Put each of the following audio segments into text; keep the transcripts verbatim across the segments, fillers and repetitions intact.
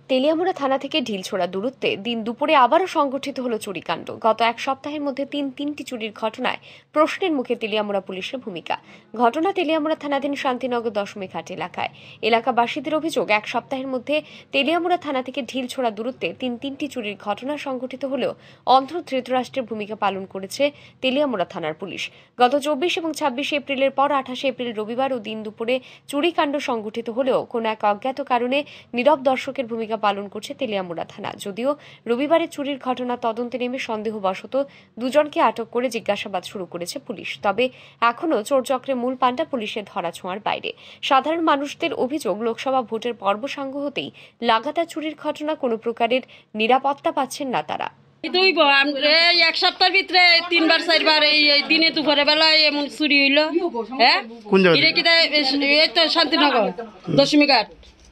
তেলিয়ামুড়া থানা থেকে ঢিলছোড়া দূরত্বে দিন দুপুরে আবারও সংঘটিত হলো চুরিকাণ্ড। গত এক সপ্তাহের মধ্যে তিন তিনটি চুরির ঘটনায় প্রশ্নের মুখে তেলিয়ামুড়া পুলিশের ভূমিকা। ঘটনা তেলিয়ামুড়া থানাধীন শান্তিনগর দশমী ঘাট এলাকায়। এলাকাবাসীদের অভিযোগ, এক সপ্তাহের মধ্যে তেলিয়ামুড়া থানা থেকে ঢিলছোড়া দূরত্বে তিন তিনটি চুরির ঘটনা সংঘটিত হলেও অন্ধ্র ধৃতরাষ্ট্রের ভূমিকা পালন করেছে তেলিয়ামুড়া থানার পুলিশ। গত চব্বিশ এবং ছাব্বিশে এপ্রিলের পর আঠাশে এপ্রিল রবিবার ও দিন দুপুরে চুরিকাণ্ড সংঘটিত হলেও কোনো এক অজ্ঞাত কারণে নীরব দর্শকের ভূমিকা পালন করছে তেলিয়ামুড়া থানা। যদিও রবিবারে চুরির ঘটনা তদন্তে নেমে সন্দেহবশত দুজনকে আটক করে জিজ্ঞাসাবাদ শুরু করেছে পুলিশ, তবে এখনও চোরচক্রের মূল পান্ডা পুলিশের ধরাছোঁয়ার বাইরে। সাধারণ মানুষদের অভিযোগ, লোকসভা ভোটের পর্ব সাঙ্গ হতেই লাগাতার চুরির ঘটনা, কোনো প্রকারের নিরাপত্তা পাচ্ছেন না তারা। এক সপ্তাহের ভিতরে তিনবার চারবার এই দিনে দুপুরে বেলায় এমন চুরি হইল। হ্যাঁ, শান্তিনগর দশমী ঘাট।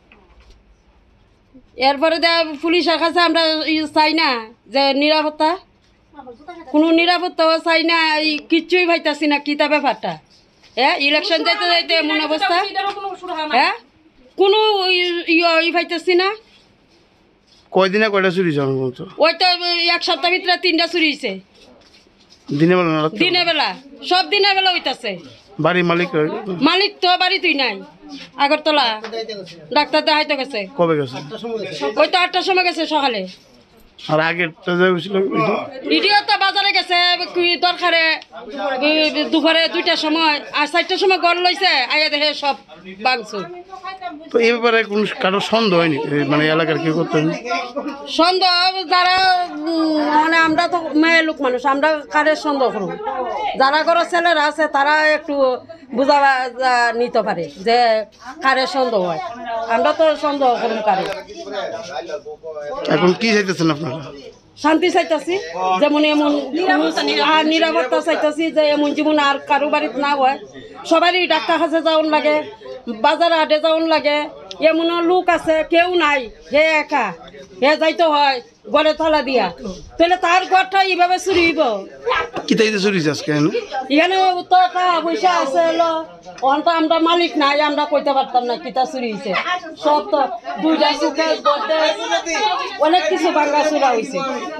এরপরে পুলিশের কাছে আমরা চাই না যে নিরাপত্তা, কোনো নিরাপত্তাও চাই না, কিচ্ছুই পাইতাছি না। কিতা ব্যাপারটা? হ্যাঁ, ইলেকশন যাইতে যাইতে এমন অবস্থা। হ্যাঁ, কোনো ই পাইতাছি না। কয়দিনে কয়টা চুরি হয়েছে? ওই তো এক সপ্তাহ ভিতরে তিনটা চুরি হয়েছে। দিনের বেলা? দিনের বেলা, সব দিনের বেলা হইতাছে। বাড়ির মালিক? মালিক তো বাড়ি তুই নাই, আগরতলা ডাক্তার দেখাইতে গেছে। কবে গেছে? ওই তো আটটার সময় গেছে সকালে। আর আগের ভিডিও তো বাজারে গেছে দরকারে দুপুরে দুইটার সময়, আর চারটার সময় গড় লইছে, আইয়া দেখে সব ভাঙচুর। তো এই ব্যাপারে কোন কারো সন্দেহ হয়নি? মানে এলাকার কি করতে সন্দেহ, যারা মানে আমরা তো মেয়ে লোক মানুষ, আমরা কারে সন্দেহ করব? যারা ঘর ছেলেরা আছে তারা একটু বুঝা নিতে পারে যে কারে সন্দেহ হয়। আমরা তো সন্দেহ করুন কারে। এখন কি চাইতেছেন আপনারা? শান্তি চাইতেছি, যেমন এমন আর নিরাপত্তা চাইতেছি যে এমন যেমন আর কারো বাড়িতে না হয়। সবারই ডাক্তার কাছে যাওয়ান লাগে, বাজার হাটে যাওয়ান লাগে। এমন লোক আছে কেউ নাই, হে একা, হে যাইতে হয় গড়ে তলা দিয়া, তাহলে তার ঘরটা এইভাবে চুরি হইব? কিতাইতে চুরি আজকে এখানে তো টাকা পয়সা আছে, তো আমরা মালিক নাই, আমরা কইতে পারতাম না কিতা চুরি হয়েছে। সব তো দুইটা সুখে অনেক কিছু ভাঙ্গা চুরা হয়েছে।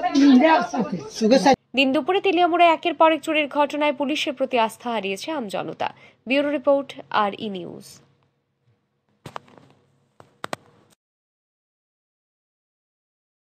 দিন দুপুরে তেলিয়ামুড়ায় একের পর এক চুরির ঘটনায় পুলিশের প্রতি আস্থা হারিয়েছে আমজনতা। Bureau report, R E news.